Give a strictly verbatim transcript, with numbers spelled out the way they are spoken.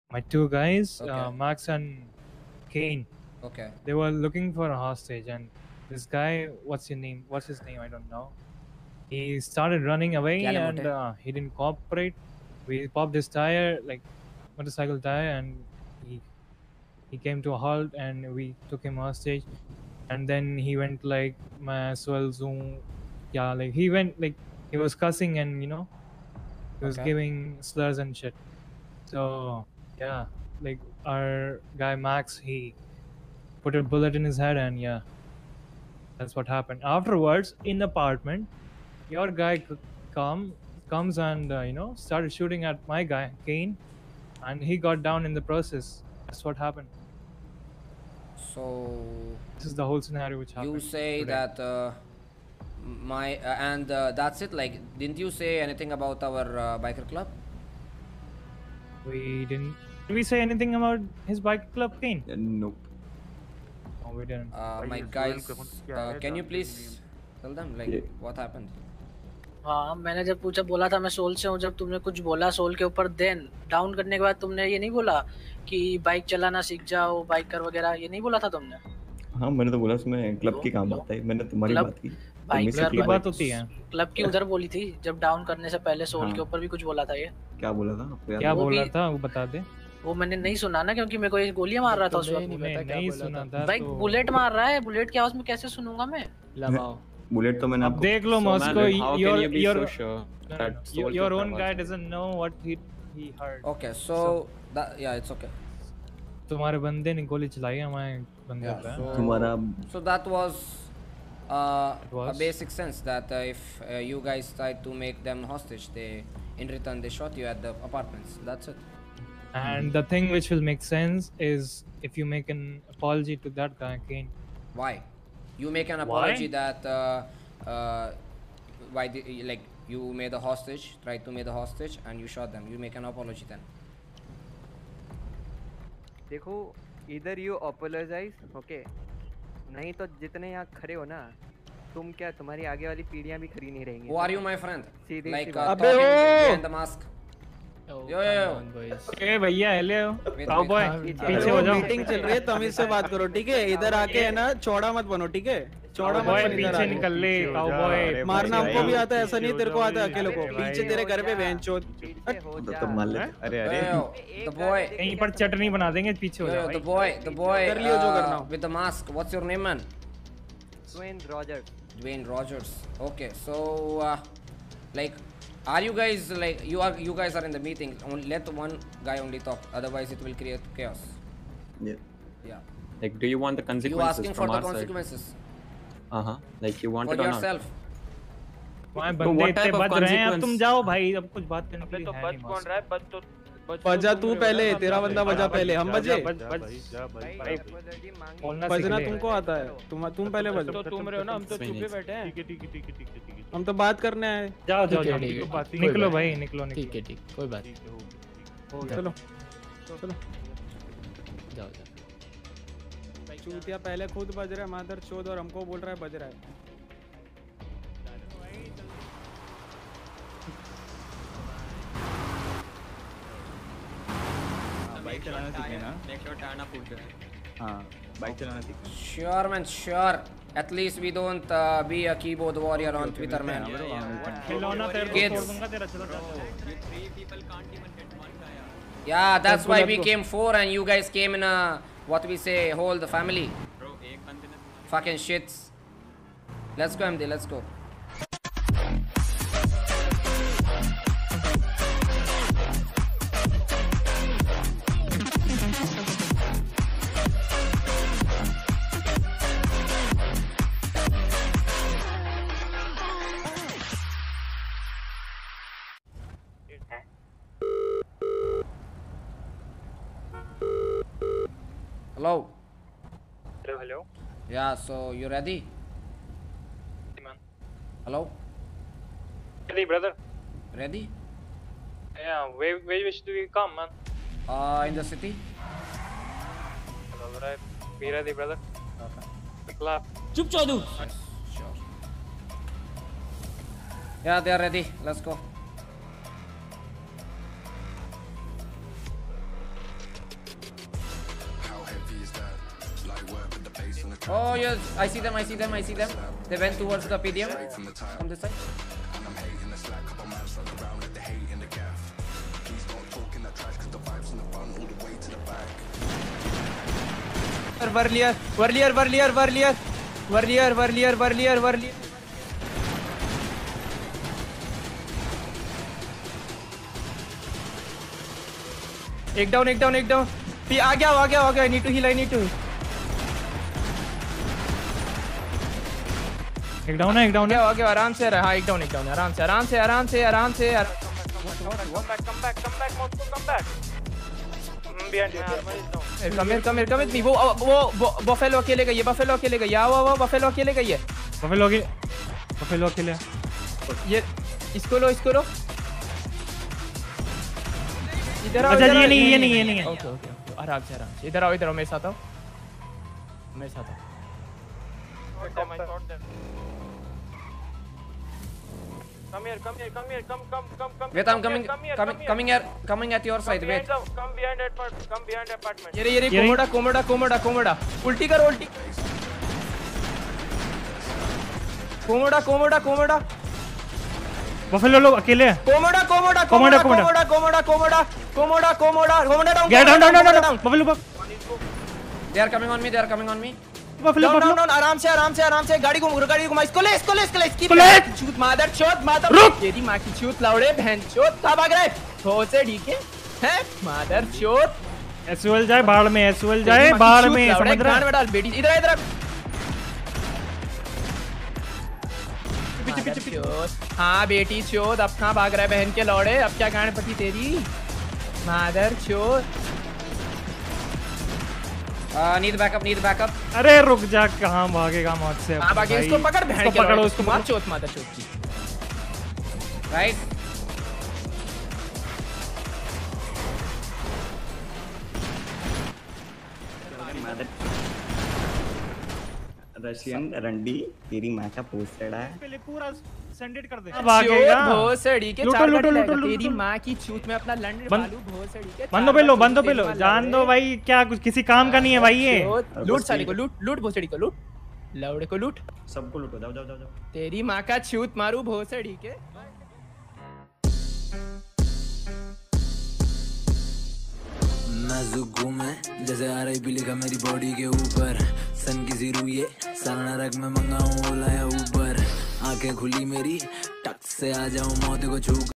My two guys, Okay. uh, Max and Kane. Okay. They were looking for a hostage, and this guy, what's your name? What's his name? I don't know. He started running away, and Calamote. uh, he didn't cooperate. We popped his tire, like motorcycle tire, and he he came to a halt, and we took him hostage. And then he went like, "मैं swell zoom," yeah, like he went like he was cussing, and you know, he was Okay. giving slurs and shit. So yeah, like our guy Max, he put a bullet in his head, and yeah, that's what happened. Afterwards, in the apartment, your guy c- come comes and uh, you know started shooting at my guy Kane, and he got down in the process. That's what happened. So This is the whole scenario which you happened say today. that uh, my uh, and uh, that's it. Like, didn't you say anything about our uh, biker club? We didn't. Did we say anything about his bike club, Kane? Uh, nope. No, we didn't. Uh, my guys, uh, can you please tell them like Yeah. what happened? हाँ मैंने जब पूछा बोला था मैं soul से हूँ, जब तुमने कुछ बोला सोल के ऊपर देन डाउन करने के बाद तुमने ये नहीं बोला कि बाइक चलाना सीख जाओ बाइकर वगैरह, ये नहीं बोला था तुमने? हाँ मैंने तो बोला उसमें क्लब की काम आता है, मैंने तुम्हारी क्लब बात की। बाइकर की बात होती है। क्लब की उधर बोली थी जब डाउन करने से पहले सोल हाँ। के ऊपर भी कुछ बोला था ये। क्या बोला था आपको याद क्या है? वो बोला भी- था वो बता दे। वो मैंने नहीं सुना ना क्योंकि मेरे को ये गोलियां मार रहा था उस वक्त। नहीं, नहीं सुना था भाई तो बुलेट मार रहा है, बुलेट की आवाज में कैसे सुनूंगा मैं? लगाओ। बुलेट तो मैंने अब आपको देख लो Moscow, how can your you be your so sure no, that no, Soul your, के your ऊपर own आवाज guy है? doesn't know what he he heard. Okay, so, that yeah, it's okay. तुम्हारे बंदे ने गोली चलाई हमारे बंदे Yeah, पे। so, तुम्हारा so that was uh, It was. a basic sense that uh, if uh, you guys tried to make them hostage, they in return they shot you at the apartments. That's it. And the thing which will make sense is if you make an apology to that guy Kane. Why? You make an Why? apology that uh, uh, why the, like you made a hostage, tried to make a hostage, and you shot them. You make an apology then. देखो इधर you apologise okay, नहीं तो जितने यहाँ खड़े हो ना तुम, क्या तुम्हारी आगे वाली पीढ़ियाँ भी खड़ी नहीं रहेंगी। Who are you, my friend? Sidhi Like C uh, बात। talking behind the mask. Yo yo yo. ए भैया हेलो Wait, काउबॉय wait. पीछे हो जाओ। मीटिंग चल रही है, तमीज से बात करो ठीक है? इधर आके है ना चौड़ा मत बनो ठीक है? चौड़ा मत काउबॉय बन इधर पीछे आके। निकल ले काउबॉय। मारना हमको भी आता है, ऐसा नहीं तेरे को आता है अकेले को। पीछे तेरे घर पे बेंचोद। पीछे हो जा। तो मान ले। अरे Yo अरे yo. The boy. कहीं पर चटनी बना देंगे, पीछे हो Yo जाओ yo. भाई। The boy. The boy. कर लियो जो करना Uh, हो। with the mask. What's your name, man? Dwayne Rogers। Dwayne Rogers. Okay, so uh, like, are you guys like you are you guys are in the meeting? Only let one guy only talk. Otherwise, it will create chaos. Yeah. Yeah. like do you want the You consequences asking for from the our side? consequences Uh-huh. Like you want for it or not? yourself. वहाँ So बंदे what इतने type of बज रहे हैं, अब तुम consequence? जाओ भाई, अब कुछ बात करने के लिए तो है बच नहीं कौन मौसम। रहा है? बच तो बच बजा तो तू तुम पहले, रहे हो, तेरा हम बंदा बच- बजा पहले, हम जा, बजे। जा, बज बज भाई भाई, apology मांगी। बोलना सीख बजना ले। तुमको आता है, तुम तुम पहले बजो। तो तुम रहे हो ना, हम तो Swing चुप it. बैठे हैं। ठीक है ठीक है ठीक है ठीक है ठीक है हम तो बात करने आए। जाओ जाओ ठीक है, जाओ, ठीक है, निकलो, कोई निकलो बात भाई, निकलो ठीक निकलो। है ठीक, कोई बात ठीक है हो गया, हो गया। चलो चलो। जाओ जाओ। चूतिया पहले खुद बज रहा है मादर चोद, और हमको बोल रहा है बज रहा है। बाइक चलाना सीखे ना। Make sure टायर ना फूट जाए। हाँ बाइक चलाना सीखे। Sure, man. Sure. At least we don't uh, be a keyboard warrior on Twitter, man. खिलौना तेरे को Kids. तोड़ दूंगा तेरा, चलो जाओ। You three people can't even hit one guy. Yeah, that's go, why let's we go. came four and you guys came in a what we say whole the family. Bro, एक बंदे ने Fucking shits. Let's go, M D. Let's go. Hello. Hello, hello. Yeah, so you ready? Man. Hello? Ready, brother? Ready? Yeah, where where which do we come, man? Uh, in the city? All right, be ready, brother. Okay. Clap. चुप चौधू। Yes, sure. Yeah, they are ready. Let's go. Oh yes, I see them, I see them, I see them. They went towards the P D M on this side. Verlier, Verlier, Verlier, Verlier, Verlier, Verlier, Verlier, Verlier. एक down, एक down, एक down. आ गया, आ गया, आ गया. I need to heal, I need to heal. एक डाउन है, एक डाउन है. आ गया, आराम से रहा. हाँ, एक डाउन, एक डाउन. आराम से, आराम से, आराम से, आराम से. Come here, come here, come with me. वो वो बफेलो अकेले गई है, बफेलो अकेले गई है. आओ आओ, बफेलो अकेले गई है. बफेलो के बफेलो अकेले. ये इसको लो, इसको लो. इधर आओ. अच्छा ये नहीं, ये नहीं, ये नहीं है. ओके ओके, आराम से, आराम से. इधर आओ, इधर आओ, मेरे साथ आओ, मेरे साथ आओ. Come here, come here, come here, come, come, come, come. Wait, I'm coming, coming, coming here, coming at your side. Wait. Come behind apartment, come behind apartment. ये रे, ये रे, कोमोडा, कोमोडा, कोमोडा, कोमोडा. उल्टी कर, उल्टी. कोमोडा, कोमोडा, कोमोडा. बफेलो लोग अकेले हैं. कोमोडा, कोमोडा, कोमोडा, कोमोडा, कोमोडा, कोमोडा, कोमोडा, कोमोडा, कोमोडा down. Get down, down, down, down, down. Buffalo They are coming on me. They are coming on me. Buffalo down, down, down. आराम से, आराम से, आराम से. गाड़ी घुमा, गाड़ी घुमा. इसको ले, इसको ले, इसको ले. इसकी चूत, मादर चोद, मादर. रुक. तेरी माँ की चूत, लौड़े बहन चोद. कहाँ भाग रहे? ठोसे डीके हैं, मादर चोद. एसयूएल जाए बाढ़ में, एसयूएल जाए बाढ़ में. समझ रहा है? डाल बेटी. इधर इधर. पीछे पीछे पीछे. हाँ बेटी चोद, अब कहाँ भाग रहा है बहन के लौड़े? अब क्या गांड पटी तेरी, मादर चोद. Uh, need backup, need backup. अरे रुक जा, कहाँ भागेगा मौत से. हाँ भागे. इसको पकड़ बहन के पकड़ो, लौड़े. उसको मार चोद, मादर चोद की. Right. रशियन रंडी तेरी माँ का पोस्टेड है. पहले पूरा सेंड इट कर दे. भागेगा भोसड़ी के. लूटो, चार लूटो, गाड़ी लूटो, लाएगा. लूटो. तेरी माँ की चूत में अपना लंड बंद- बालू भोसड़ी के. बंदो पे लो, बंदो पे लो. जान दो भाई, क्या कुछ किसी काम का नहीं है भाई ये. लूट साले को, लूट, लूट भोसड़ी को, लूट. लौड़े को लूट. सबको लूटो. जाओ जाओ जाओ जाओ. तेरी माँ का चूत मारू भोसड़ी के. नाजुक घूमे जैसे आ रही लिखा मेरी बॉडी के ऊपर. सन की जीरू ये सारा रग में मंगाऊं ओला या ऊपर. आंखें खुली मेरी टक से आ जाऊं मौत को छू.